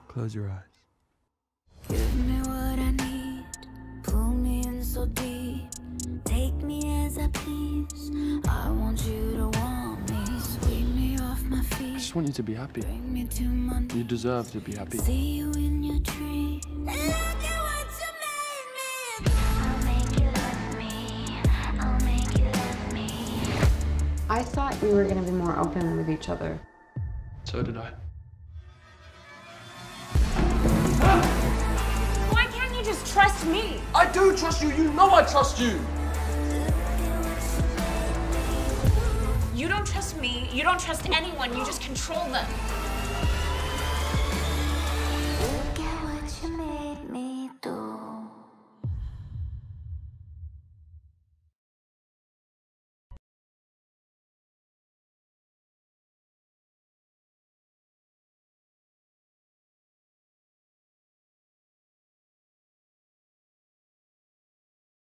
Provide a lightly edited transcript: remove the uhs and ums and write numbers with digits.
Close your eyes. Give me what I need, pull me in so deep, take me as I please. I want you to want me, sweep me off my feet. I just want you to be happy. Bring me to my knees. You deserve to be happy. See you in your tree. Look at what you made me do. I'll make you love me. I'll make you love me. I thought we were going to be more open with each other. So did I. Why can't you just trust me? I do trust you. You know I trust you. You don't trust me. You don't trust anyone. You just control them.